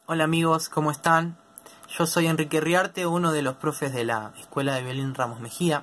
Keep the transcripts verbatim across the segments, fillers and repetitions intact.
Hola amigos, ¿cómo están? Yo soy Enrique Riarte, uno de los profes de la Escuela de Violín Ramos Mejía,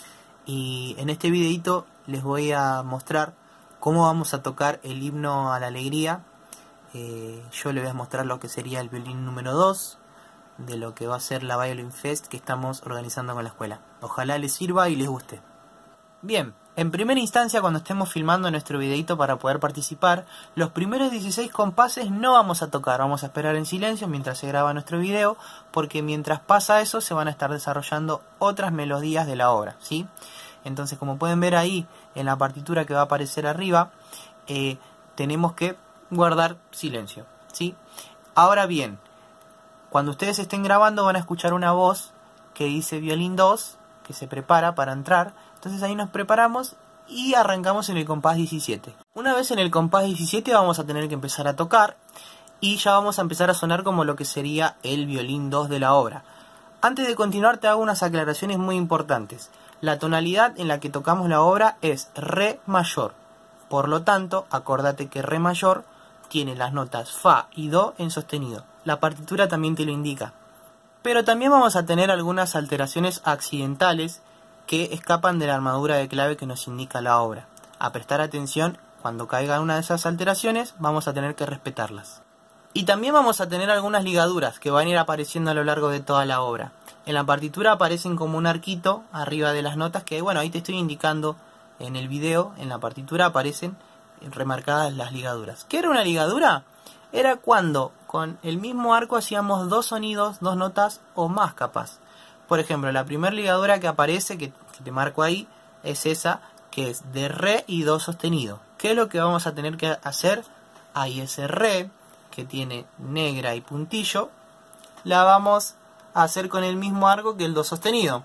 y en este videito les voy a mostrar cómo vamos a tocar el himno a la alegría. Eh, yo les voy a mostrar lo que sería el violín número dos de lo que va a ser la Violin Fest que estamos organizando con la escuela. Ojalá les sirva y les guste. Bien, en primera instancia, cuando estemos filmando nuestro videito para poder participar, los primeros dieciséis compases no vamos a tocar, vamos a esperar en silencio mientras se graba nuestro video, porque mientras pasa eso se van a estar desarrollando otras melodías de la obra, ¿sí? Entonces, como pueden ver ahí en la partitura que va a aparecer arriba, eh, tenemos que guardar silencio, ¿sí? Ahora bien, cuando ustedes estén grabando van a escuchar una voz que dice violín dos, que se prepara para entrar. Entonces ahí nos preparamos y arrancamos en el compás diecisiete. Una vez en el compás diecisiete vamos a tener que empezar a tocar y ya vamos a empezar a sonar como lo que sería el violín dos de la obra. Antes de continuar te hago unas aclaraciones muy importantes. La tonalidad en la que tocamos la obra es re mayor. Por lo tanto, acordate que re mayor tiene las notas fa y do en sostenido. La partitura también te lo indica. Pero también vamos a tener algunas alteraciones accidentales que escapan de la armadura de clave que nos indica la obra. A prestar atención, cuando caiga una de esas alteraciones, vamos a tener que respetarlas. Y también vamos a tener algunas ligaduras que van a ir apareciendo a lo largo de toda la obra. En la partitura aparecen como un arquito arriba de las notas que, bueno, ahí te estoy indicando en el video. En la partitura aparecen remarcadas las ligaduras. ¿Qué era una ligadura? Era cuando con el mismo arco hacíamos dos sonidos, dos notas o más capaz. Por ejemplo, la primera ligadura que aparece, que, que te marco ahí, es esa, que es de re y do sostenido. ¿Qué es lo que vamos a tener que hacer? Ahí ese re, que tiene negra y puntillo, la vamos a hacer con el mismo arco que el do sostenido.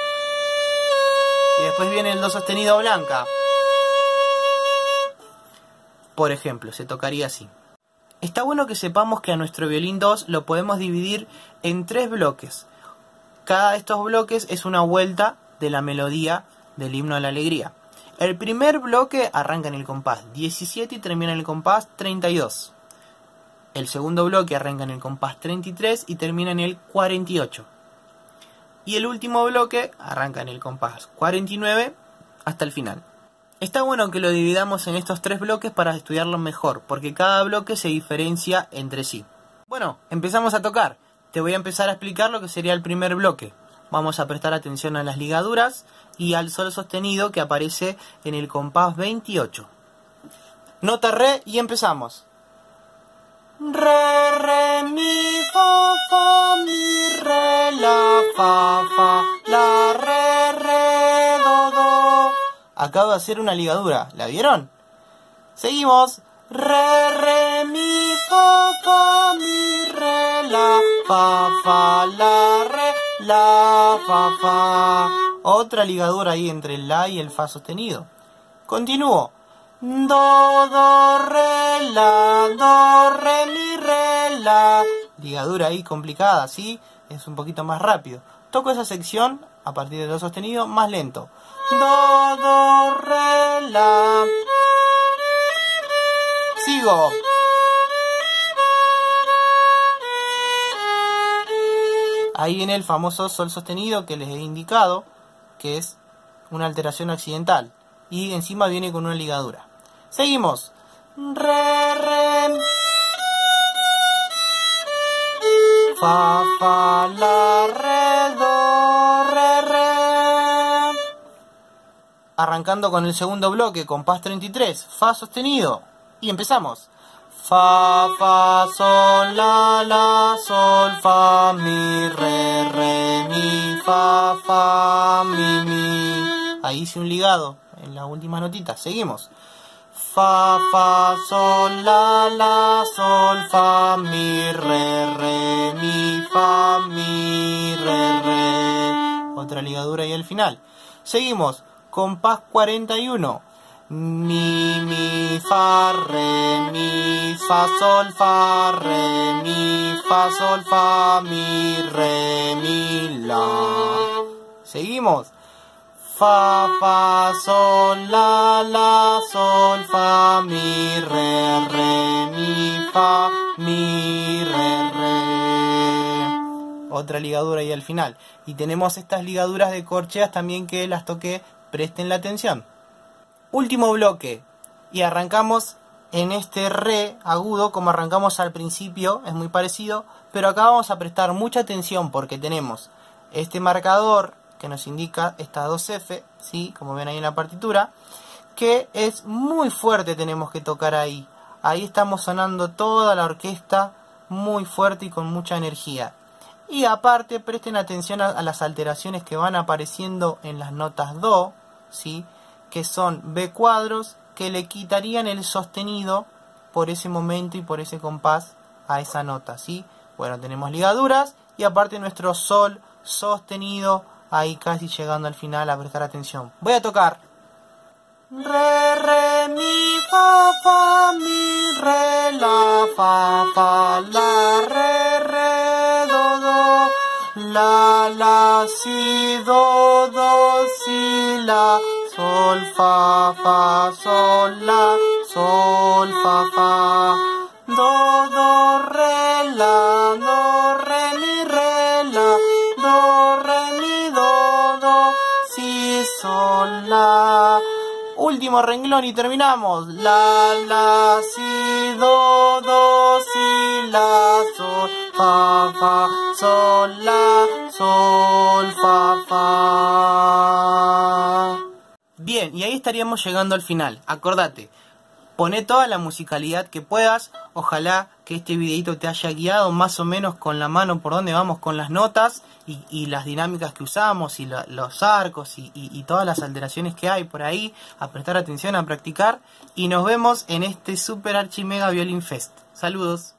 Y después viene el do sostenido blanca. Por ejemplo, se tocaría así. Está bueno que sepamos que a nuestro violín dos lo podemos dividir en tres bloques. Cada de estos bloques es una vuelta de la melodía del himno a la alegría. El primer bloque arranca en el compás diecisiete y termina en el compás treinta y dos. El segundo bloque arranca en el compás treinta y tres y termina en el cuarenta y ocho. Y el último bloque arranca en el compás cuarenta y nueve hasta el final. Está bueno que lo dividamos en estos tres bloques para estudiarlo mejor, porque cada bloque se diferencia entre sí. Bueno, empezamos a tocar. Te voy a empezar a explicar lo que sería el primer bloque. Vamos a prestar atención a las ligaduras y al sol sostenido que aparece en el compás veintiocho. Nota re y empezamos. Re, re, mi, fa, fa, mi, re, la, fa, fa, la, re, re, do, do. Acabo de hacer una ligadura, ¿la vieron? Seguimos. Re, re, mi, fa, fa, mi, re, la, fa, fa, la, re, la, fa, fa. Otra ligadura ahí entre el la y el fa sostenido. Continúo. Do, do, re, la, do, re, mi, re, la. Ligadura ahí complicada, ¿sí? Es un poquito más rápido. Toco esa sección a partir del do sostenido más lento. Do, do, re, la. Sigo. Ahí viene el famoso sol sostenido que les he indicado, que es una alteración accidental. Y encima viene con una ligadura. Seguimos. Re, re. Fa, fa, la, re, do, re, re. Arrancando con el segundo bloque, compás treinta y tres, fa sostenido. Y empezamos. Fa, fa, sol, la, la, sol, fa, mi, re, re, mi, fa, fa, mi, mi. Ahí hice un ligado en la última notita. Seguimos. Fa, fa, sol, la, la, sol, fa, mi, re, re, mi, fa, mi, re, re. Otra ligadura ahí al final. Seguimos. Compás cuarenta y uno. Mi, mi, fa, re, mi, fa, sol, fa, re, mi, fa, sol, fa, mi, re, mi, la. Seguimos. Fa, fa, sol, la, la, sol, fa, mi, re, re, mi, fa, mi, re, re. otra ligadura ahí al final. Y tenemos estas ligaduras de corcheas también que las toqué, presten la atención. Último bloque, y arrancamos en este re agudo como arrancamos al principio, es muy parecido, pero acá vamos a prestar mucha atención porque tenemos este marcador que nos indica estas dos F, ¿sí? Como ven ahí en la partitura, que es muy fuerte, tenemos que tocar ahí. Ahí estamos sonando toda la orquesta muy fuerte y con mucha energía. Y aparte presten atención a, a las alteraciones que van apareciendo en las notas do, ¿sí? Que son B cuadros que le quitarían el sostenido por ese momento y por ese compás a esa nota, ¿sí? Bueno, tenemos ligaduras y aparte nuestro sol sostenido ahí casi llegando al final, a prestar atención. Voy a tocar re, re, mi, fa, fa, mi, re, la, fa, fa, la, re, re, do, do, la, la, si, do, do, si, la, sol, fa, fa, sol, la, sol, fa, fa, do, do, re, la, do, re, mi, re, la, do, re, mi, do, do, si, sol, la. Último renglón y terminamos. La, la, si, do, do, si, la, sol, fa, fa, sol, la, sol, fa, fa. Bien, y ahí estaríamos llegando al final. Acordate, poné toda la musicalidad que puedas. Ojalá que este videito te haya guiado más o menos con la mano por donde vamos con las notas y, y las dinámicas que usamos y la, los arcos y, y, y todas las alteraciones que hay por ahí. A prestar atención, a practicar. Y nos vemos en este Super Archi Mega Violin Fest. Saludos.